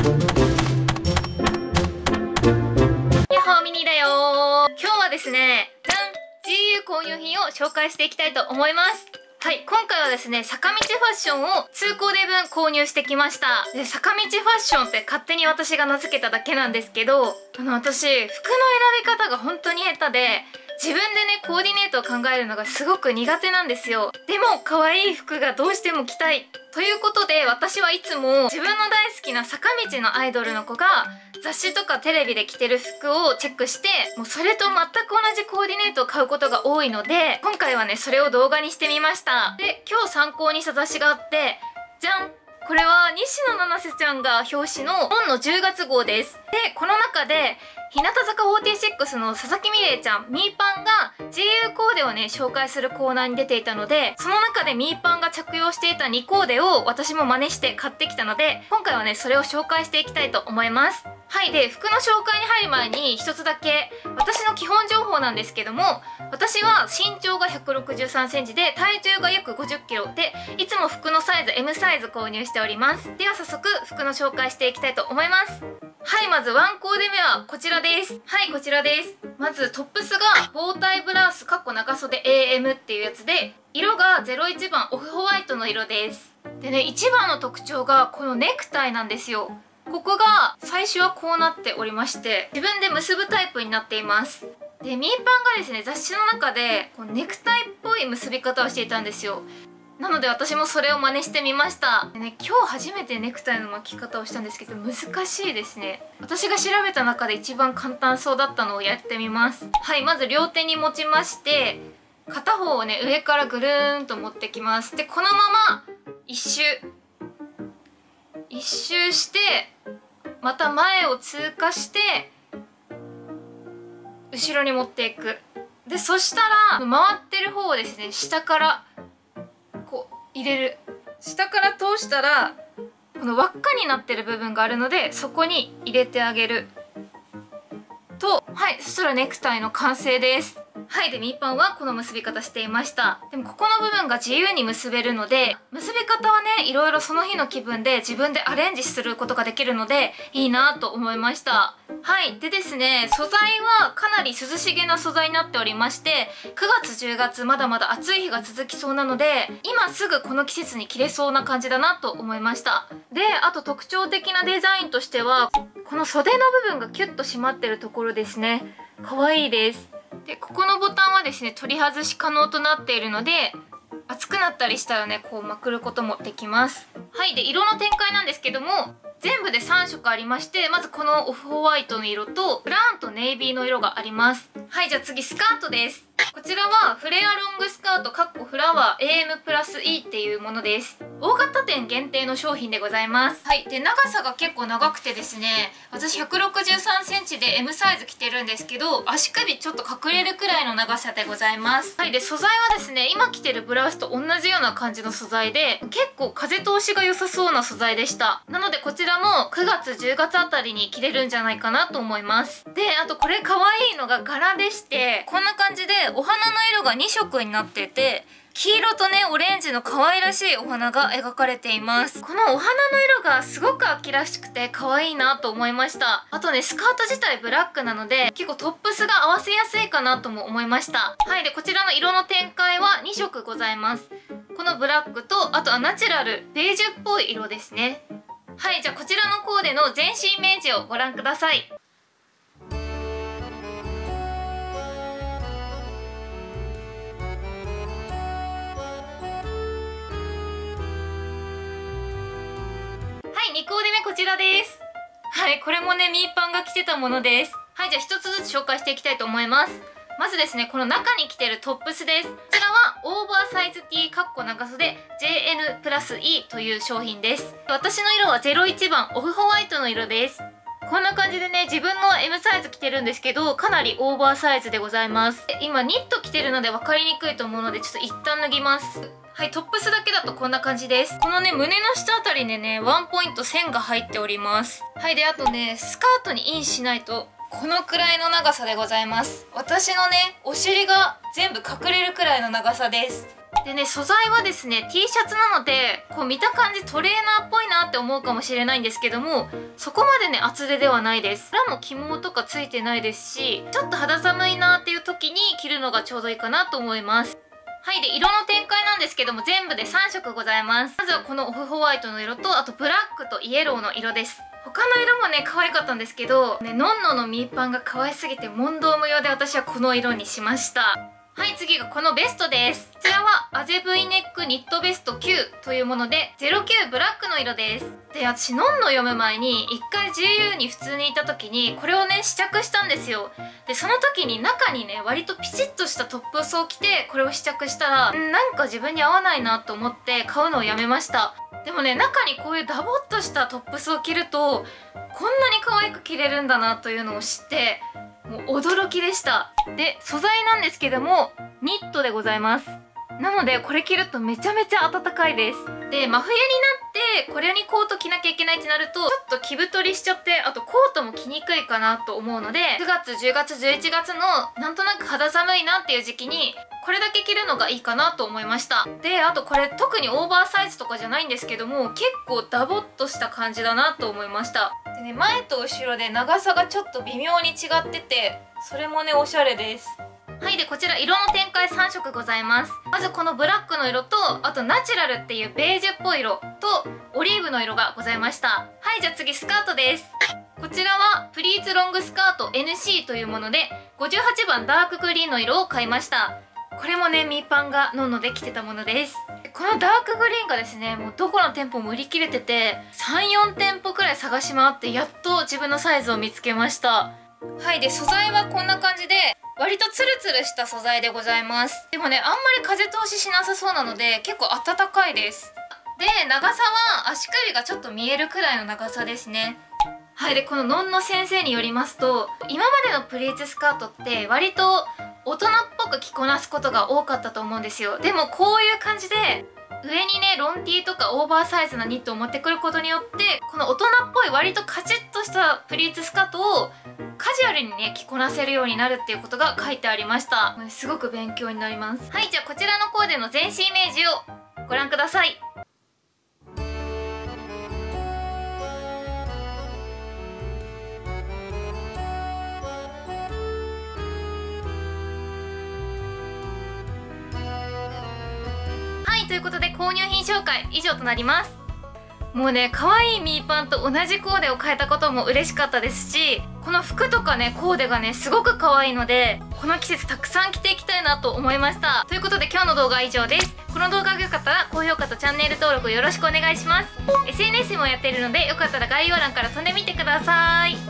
やっほーミニーだよー。今日はですね、GU 購入品を紹介していきたいと思います。はい、今回はですね、坂道ファッションを通行で分購入してきました。で、坂道ファッションって勝手に私が名付けただけなんですけど、私、服の選び方が本当に下手で、自分でね、コーディネートを考えるのがすごく苦手なんですよ。でも、可愛い服がどうしても着たい。ということで、私はいつも自分の大好きな坂道のアイドルの子が、雑誌とかテレビで着てる服をチェックして、もうそれと全く同じコーディネートを買うことが多いので、今回はね、それを動画にしてみました。で、今日参考にした雑誌があって、じゃん！これは西野七瀬ちゃんが表紙の本の10月号です。で、この中で、日向坂46の佐々木美玲ちゃん、みーぱんが GU コーデをね、紹介するコーナーに出ていたので、その中でみーぱんが着用していた2コーデを私も真似して買ってきたので、今回はね、それを紹介していきたいと思います。はい。で、服の紹介に入る前に一つだけ、私の基本情報なんですけども、私は身長が163センチで、体重が約50キロで、いつも服のサイズ M サイズ購入しております。では早速、服の紹介していきたいと思います。はい、まずワンコーデ目はこちらです。はい、こちらです。まずトップスがボータイブラウス長袖 AM っていうやつで、色が01番オフホワイトの色です。でね、一番の特徴がこのネクタイなんですよ。ここが最初はこうなっておりまして、自分で結ぶタイプになっています。で、みーぱんがですね、雑誌の中でこうネクタイっぽい結び方をしていたんですよ。なので私もそれを真似してみました。でね、今日初めてネクタイの巻き方をしたんですけど、難しいですね。私が調べた中で一番簡単そうだったのをやってみます。はい、まず両手に持ちまして、片方をね、上からぐるーんと持ってきます。で、このまま一周して、また前を通過して、後ろに持っていく。で、そしたら、回ってる方をですね、下からこう入れる。下から通したらこの輪っかになってる部分があるので、そこに入れてあげると、はい、そしたらネクタイの完成です。はい。で、みーぱんはこの結び方していました。でもここの部分が自由に結べるので、結び方はね、いろいろその日の気分で自分でアレンジすることができるので、いいなと思いました。はい。でですね、素材はかなり涼しげな素材になっておりまして、9月10月まだまだ暑い日が続きそうなので、今すぐこの季節に着れそうな感じだなと思いました。で、あと特徴的なデザインとしては、この袖の部分がキュッと締まってるところですね。可愛いです。で、ここのボタンはですね、取り外し可能となっているので、暑くなったりしたらね、こうまくることもできます。はい。で、色の展開なんですけども、全部で3色ありまして、まずこのオフホワイトの色と、ブラウンとネイビーの色があります。はい。じゃあ次、スカートです。こちらはフレアロングスカートフラワー AM プラス E っていうものです。大型店限定の商品でございます。はい。で、長さが結構長くてですね、私163センチで M サイズ着てるんですけど、足首ちょっと隠れるくらいの長さでございます。はい。で、素材はですね、今着てるブラウスと同じような感じの素材で、結構風通しが良さそうな素材でした。なのでこちらも9月10月あたりに着れるんじゃないかなと思います。で、あとこれ可愛いのが柄でして、こんな感じでお花の色が2色になってて、黄色とね、オレンジの可愛らしいお花が描かれています。このお花の色がすごく秋らしくて可愛いなと思いました。あとね、スカート自体ブラックなので、結構トップスが合わせやすいかなとも思いました。はい。で、こちらの色の展開は2色ございます。このブラックと、あとはナチュラル、ベージュっぽい色ですね。はい。じゃあこちらのコーデの全身イメージをご覧ください。2コーデ目こちらです。はい、これもね、みーぱんが着てたものです。はい、じゃあ一つずつ紹介していきたいと思います。まずですね、この中に着てるトップスです。こちらはオーバーサイズ T 長袖 JN プラス E という商品です。私の色は01番オフホワイトの色です。こんな感じでね、自分の M サイズ着てるんですけど、かなりオーバーサイズでございます。今ニット着てるので分かりにくいと思うので、ちょっと一旦脱ぎます。はい、トップスだけだとこんな感じです。このね、胸の下あたりでね、ワンポイント線が入っております。はい、で、あとね、スカートにインしないと、このくらいの長さでございます。私のね、お尻が全部隠れるくらいの長さです。 でね、素材はですね T シャツなので、こう見た感じトレーナーっぽいなって思うかもしれないんですけども、そこまでね厚手ではないです。裏も起毛とかついてないですし、ちょっと肌寒いなっていう時に着るのがちょうどいいかなと思います。はい。で、色の展開なんですけども、全部で3色ございます。まずはこのオフホワイトの色と、あとブラックとイエローの色です。他の色もね可愛かったんですけどね、のんののミーパンが可愛すぎて問答無用で、私はこの色にしました。はい、次がこのベストです。こちらはアゼ V ネックニットベスト9というもので、09ブラックの色です。で、私のんの読む前に一回 GU に普通にいた時にこれをね試着したんですよ。で、その時に中にね割とピチッとしたトップスを着てこれを試着したら、なんか自分に合わないなと思って買うのをやめました。でもね、中にこういうダボっとしたトップスを着るとこんなに可愛く着れるんだなというのを知って、もう驚きでした。で、素材なんですけどもニットでございます。なのでこれ着るとめちゃめちゃ暖かいです。で、真冬になってこれにコート着なきゃいけないってなるとちょっと着太りしちゃって、あとコートも着にくいかなと思うので、9月10月11月のなんとなく肌寒いなっていう時期にこれだけ着るのがいいかなと思いました。で、あとこれ特にオーバーサイズとかじゃないんですけども、結構ダボっとした感じだなと思いました。でね、前と後ろで長さがちょっと微妙に違ってて、それもねおしゃれです。はい。で、こちら色の展開3色ございます。まずこのブラックの色と、あとナチュラルっていうベージュっぽい色とオリーブの色がございました。はい。じゃあ次スカートです。こちらはプリーツロングスカート NC というもので、58番ダークグリーンの色を買いました。これもねミーパンがのんので着てたものです。このダークグリーンがですね、もうどこの店舗も売り切れてて 3,4 店舗くらい探し回ってやっと自分のサイズを見つけました。はい。で、素材はこんな感じで割とツルツルした素材でございます。でもね、あんまり風通ししなさそうなので結構暖かいです。で、長さは足首がちょっと見えるくらいの長さですね。はい。で、こののんの先生によりますと、今までのプリーツスカートって割と大人っぽく着こなすことが多かったと思うんですよ。でもこういう感じで上にねロン T とかオーバーサイズなニットを持ってくることによって、この大人っぽい割とカチッとしたプリーツスカートをカジュアルにね着こなせるようになるっていうことが書いてありました。すごく勉強になります。はい。じゃあこちらのコーデの全身イメージをご覧ください。ということで購入品紹介以上となります。もうね、可愛いミーパンと同じコーデを買えたことも嬉しかったですし、この服とかねコーデがねすごく可愛いので、この季節たくさん着ていきたいなと思いました。ということで今日の動画は以上です。この動画が良かったら高評価とチャンネル登録よろしくお願いします。 SNS もやっているのでよかったら概要欄から飛んでみてください。